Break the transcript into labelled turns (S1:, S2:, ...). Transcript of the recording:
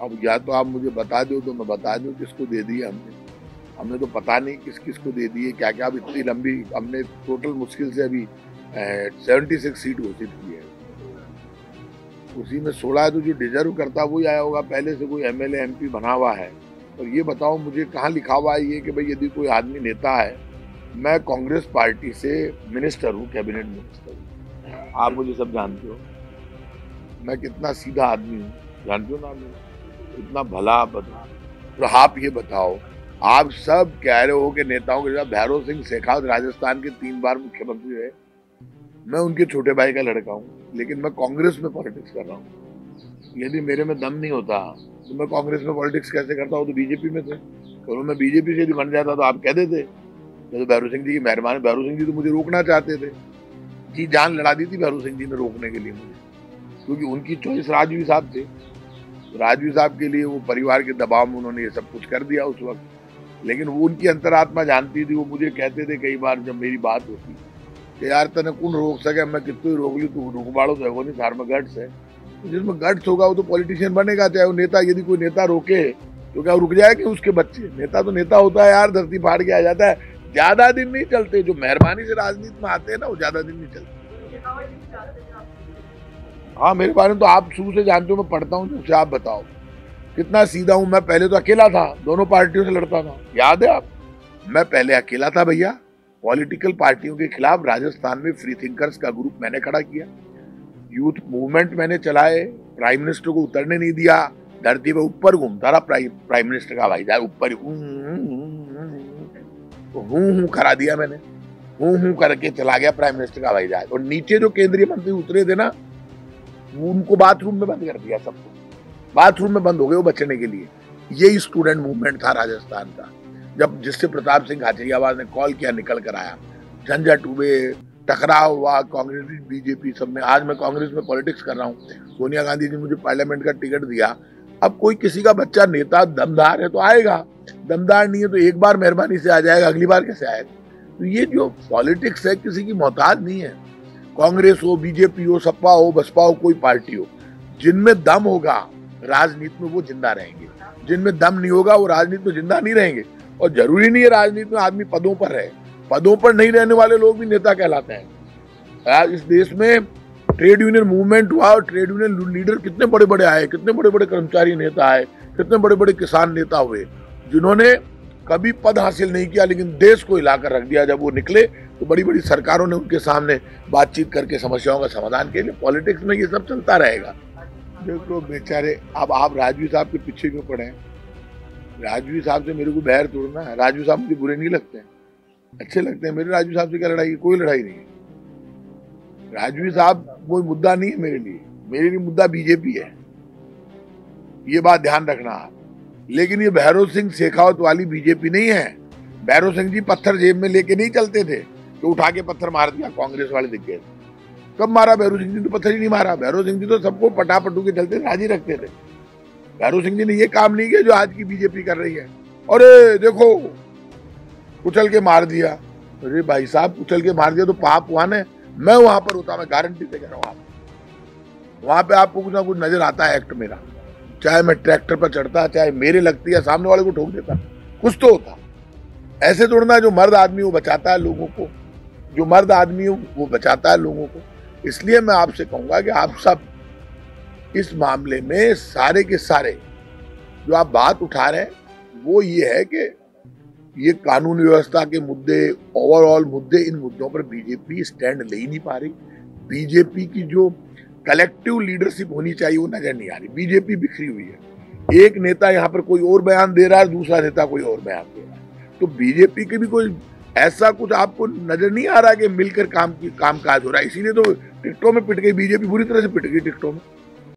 S1: अब या तो आप मुझे बता दो तो मैं बता दूं किसको दे दिया हमने। हमने तो पता नहीं किस किस को दे दिए क्या क्या। अब इतनी लंबी हमने टोटल मुश्किल से अभी 76 सीट घोषित की है। उसी में 16 तो जो डिजर्व करता वही आया होगा, पहले से कोई एमएलए एमपी बना हुआ है। और ये बताओ मुझे कहाँ लिखा हुआ है ये कि भाई यदि कोई आदमी नेता है, मैं कांग्रेस पार्टी से मिनिस्टर हूँ, कैबिनेट मिनिस्टर हूँ, आप मुझे सब जानते हो, मैं कितना सीधा आदमी हूँ, जानते हो ना आप, इतना भला बदला। तो आप ये बताओ, आप सब कह रहे हो कि नेताओं के साथ भैरव सिंह शेखावत राजस्थान के 3 बार मुख्यमंत्री रहे, मैं उनके छोटे भाई का लड़का हूँ, लेकिन मैं कांग्रेस में पॉलिटिक्स कर रहा हूँ। यदि मेरे में दम नहीं होता तो मैं कांग्रेस में पॉलिटिक्स कैसे करता हूँ? तो बीजेपी में थे, तो मैं बीजेपी से यदि बन जाता तो आप कह देते तो भैरव सिंह जी की मेहरबानी। भैरव सिंह जी तो मुझे रोकना चाहते थे, जी जान लड़ा दी थी भैरव सिंह जी ने रोकने के लिए मुझे, क्योंकि उनकी चॉइस राजवी साहब थे। राजवी साहब के लिए वो परिवार के दबाव में उन्होंने ये सब कुछ कर दिया उस वक्त। लेकिन वो उनकी अंतरात्मा जानती थी। वो मुझे कहते थे कई बार जब मेरी बात होती कि यार तने कौन रोक सके, मैं कितने ही रोक ली, तू रुकबाड़ो तो है वो नहीं, थार में गट्स है। जिसमें गट्स होगा वो तो पॉलिटिशियन बनेगा, चाहे वो नेता। यदि कोई नेता रोके तो क्या रुक जाए कि उसके बच्चे? नेता तो नेता होता है यार, धरती फाड़ के आ जाता है, ज्यादा दिन नहीं चलते। जो मेहरबानी से राजनीति में आते हैं ना वो ज्यादा दिन नहीं चलते। हाँ, मेरे बारे में तो आप शुरू से जानते हो, मैं पढ़ता हूँ जब से। आप बताओ कितना सीधा हूँ मैं। पहले तो अकेला था, दोनों पार्टियों से लड़ता था, याद है आप? मैं पहले अकेला था भैया, पॉलिटिकल पार्टियों के खिलाफ। राजस्थान में फ्री थिंकर्स का ग्रुप मैंने खड़ा किया, यूथ मूवमेंट मैंने चलाए, प्राइम मिनिस्टर को उतरने नहीं दिया, धरती पे ऊपर घूमता रहा प्राइम मिनिस्टर का भाई जान, ऊपर हूँ करा दिया मैंने, हूँ करके चला गया प्राइम मिनिस्टर का भाई जान। और नीचे जो केंद्रीय मंत्री उतरे थे ना, उनको बाथरूम में बंद कर दिया, सबको बाथरूम में बंद हो गए वो बचने के लिए। यही स्टूडेंट मूवमेंट था राजस्थान का, जब जिससे प्रताप सिंह खाचरियावास ने कॉल किया, निकल कर आया, झंझट हुए, टकराव हुआ कांग्रेस बीजेपी सब में। आज मैं कांग्रेस में पॉलिटिक्स कर रहा हूँ, सोनिया गांधी जी मुझे पार्लियामेंट का टिकट दिया। अब कोई किसी का बच्चा नेता दमदार है तो आएगा, दमदार नहीं है तो एक बार मेहरबानी से आ जाएगा, अगली बार कैसे आएगा? तो ये जो पॉलिटिक्स है किसी की मोहताज नहीं है। कांग्रेस हो, बीजेपी हो, सपा हो, बसपा हो, कोई पार्टी हो, जिनमें दम होगा राजनीति में वो जिंदा रहेंगे, जिनमें दम नहीं होगा वो राजनीति में जिंदा नहीं रहेंगे। और जरूरी नहीं है राजनीति में आदमी पदों पर रहे, पदों पर नहीं रहने वाले लोग भी नेता कहलाते हैं। इस देश में ट्रेड यूनियन मूवमेंट हुआ और ट्रेड यूनियन लीडर कितने बड़े बड़े आए, कितने बड़े बड़े कर्मचारी नेता आए, कितने बड़े बड़े किसान नेता हुए, जिन्होंने कभी पद हासिल नहीं किया लेकिन देश को हिलाकर रख दिया। जब वो निकले तो बड़ी बड़ी सरकारों ने उनके सामने बातचीत करके समस्याओं का समाधान के लिए। पॉलिटिक्स में ये सब चलता रहेगा। देखो बेचारे, अब आप राजवी साहब के पीछे क्यों पड़े हैं? राजवी साहब से मेरे को बैर तोड़ना है। राजवी साहब मुझे बुरे नहीं लगते हैं, अच्छे लगते हैं। मेरे राजवी साहब से क्या लड़ाई? कोई लड़ाई नहीं है। राजवी साहब कोई मुद्दा नहीं है मेरे लिए, मेरे लिए मुद्दा बीजेपी है, ये बात ध्यान रखना आप। लेकिन ये भैरव सिंह शेखावत वाली बीजेपी नहीं है। भैरव सिंह जी पत्थर जेब में लेके नहीं चलते थे तो उठा के पत्थर मार दिया, कांग्रेस वाले दिख गए। कब मारा भैरव सिंह जी? तो पत्थर ही नहीं मारा। भैरव सिंह जी तो सबको पटापटू के चलते राजी रखते थे। भैरव सिंह जी ने ये काम नहीं किया जो आज की बीजेपी कर रही है। अरे देखो कुचल के मार दिया। अरे भाई साहब, कुचल के मार दिया तो पाप हुआ ना। मैं वहां पर होता, मैं गारंटी से कह रहा हूँ, वहां पे आपको कुछ ना कुछ नजर आता है एक्ट मेरा। चाहे मैं ट्रैक्टर पर चढ़ता, चाहे मेरे लगती, या सामने वाले को ठोक देता, कुछ तो होता। ऐसे तोड़ना, जो मर्द आदमी वो बचाता है लोगों को, जो मर्द आदमी वो बचाता है लोगों को। इसलिए मैं आपसे कहूंगा कि आप सब इस मामले में सारे के सारे जो आप बात उठा रहे हैं वो ये है कि ये कानून व्यवस्था के मुद्दे, ओवरऑल मुद्दे, इन मुद्दों पर बीजेपी स्टैंड ले ही नहीं पा रही। बीजेपी की जो कलेक्टिव लीडरशिप होनी चाहिए वो नजर नहीं आ रही। बीजेपी बिखरी हुई है, एक नेता यहाँ पर कोई और बयान दे रहा है, दूसरा नेता कोई और बयान दे रहा है। तो बीजेपी के भी कोई ऐसा कुछ आपको नजर नहीं आ रहा कि मिलकर काम काज हो रहा है। इसीलिए तो टिकटों में पिट गई बीजेपी, बुरी तरह से पिट गई टिकटों में।